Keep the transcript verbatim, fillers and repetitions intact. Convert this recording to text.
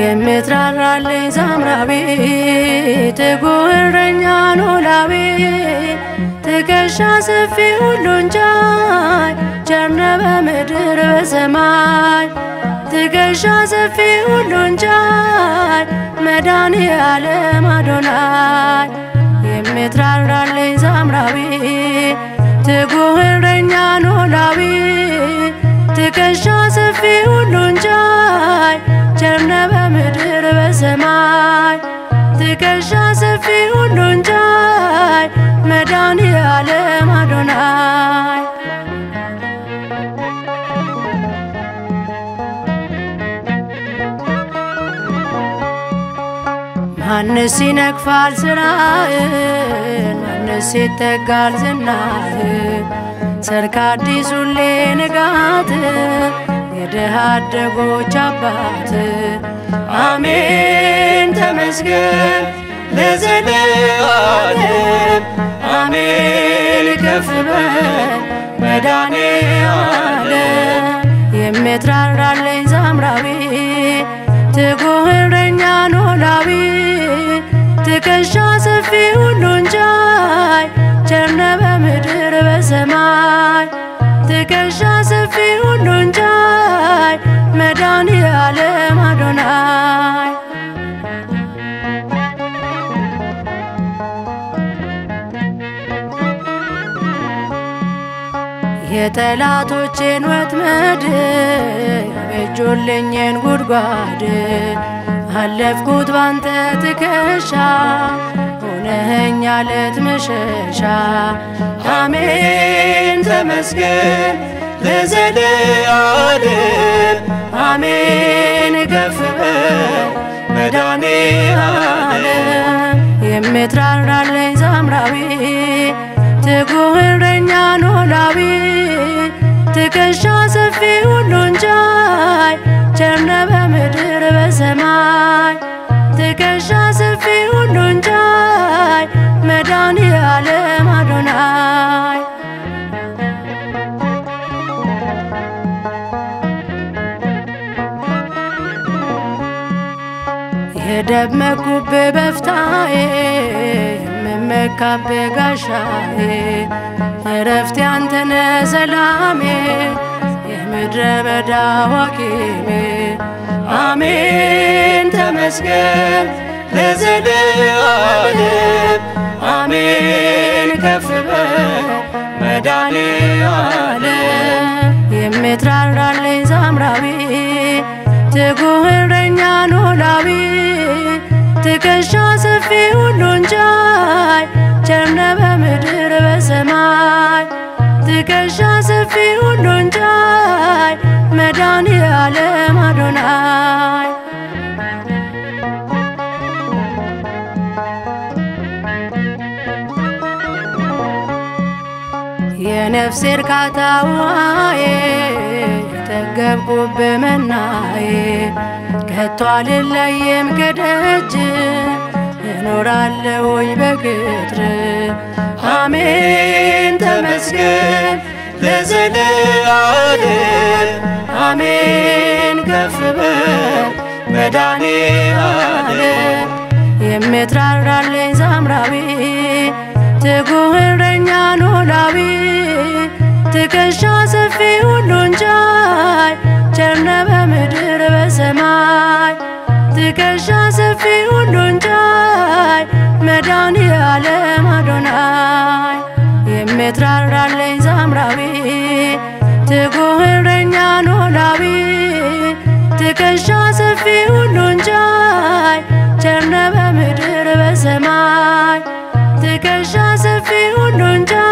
የምትራራልኝ ሳምራዊ ትጉህ እረኛ ኖላዊ ትከሻ ሰፊ ሁሉን ቻይ ቸር ነህ በምድር በሰማይ ትከሻ ሰፊ ሁሉን ቻይ መድኃኔዓለም አዶናይ የምትራራልኝ ሳምራዊ ትጉህ እረኛ ኖላዊ ትከሻ ሰፊ ሁሉን ቻይ ቸር ነህ በምድር በሰማይ ትከሻ ሰፊ ሁሉን ቻይ መድኃኔዓለም አዶናይ ማንስ ይነቅፋል ስራህን ማንስ ይተጋል ዝናህን ሰርክ አዲስ ሁሌ ንጋት የድሃ አደጎች አባት አሜን ተመስገን ለዘለዓለም አሜን ከፍ በል መድኃኔዓለም የምትራራልኝ ሳምራዊ ትጉህ እረኛ ኖላዊ ትከሻ ሰፊ ሁሉን ቻይ ቸር ነህ በምድር በሰማይ ትከሻ ሰፊ ሁሉን ቻይ መድኃኔዓለም አዶናይ የጠላቶቼን ወጥመድ ያበጁልኝን ጉድጓድ አለፍኩት ባንተ ትከሻ ሆነኸኝ ዓለት መሸሻ አሜን ተመስገን ለዘለዓለም አሜን ከፍ በል መድኃኔዓለም የምትራራልኝ ሳምራዊ ትጉህ እረኛ ኖላዊ ትከሻ ሰፊ ሁሉን ቻይ ቸር ነህ በምድር በሰማይ ትከሻ ሰፊ ሁሉን ቻይ መድኃኔዓለም አዶናይ የደመቅኩብህ በፍታዬ የምመካብህ ጋሻዬ እረፍቴ አንተ ነህ ሰላሜ የምድረ በዳ ሐኪሜ አሜን ተመስገን ለዘለዓለም አሜን ከፍ በል መድኃኔዓለም የምትራራልኝ ሳምራዊ ትጉህ እረኛ ኖላዊ ትከሻ ሰፊ ሁሉን ቻይ ቸር ነህ በምድር በሰማይ ትከሻ ሰፊ ሁሉን ቻይ መድኃኔዓለም አዶናይ የነፍሴ እርካታ ውሃዬ የጠገብኩብህ መናዬ ከቶ አልለይም ከደጅ እኖራለሁኝ በቅጥር አሜን ተመስገን ለዘለዓለም አሜን ከፍ በል መድኃኔዓለም የምትራራልኝ ሳምራዊ ትጉህ እረኛ ኖላዊ ትከሻ ሰፊ ሁሉን ቻይ ቸር ነህ በምድር በሰማይ ትከሻ ሰፊ ሁሉን ቻይ መድኃኔዓለም አዶናይ የምትራራልኝ ሳምራዊ ትጉህ እረኛ ኖላዊ ትከሻ ሰፊ ሁሉን ቻይ ቸር ነህ በምድር በሰማይ ትከሻ ሰፊ ሁሉን ቻይ